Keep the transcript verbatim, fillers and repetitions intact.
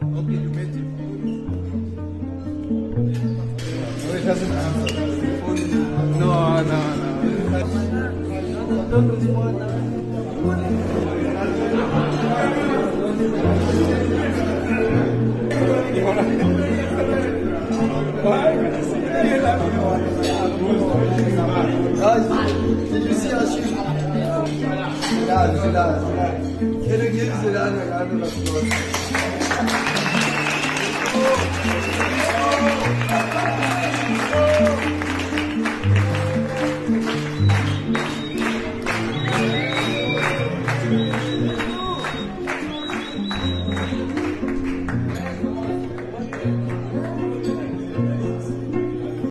Okay, you made it. No, it hasn't answered. No, no, no. Don't respond. Guys, did you see how she... Relax, relax, relax. Get a get it out of the floor.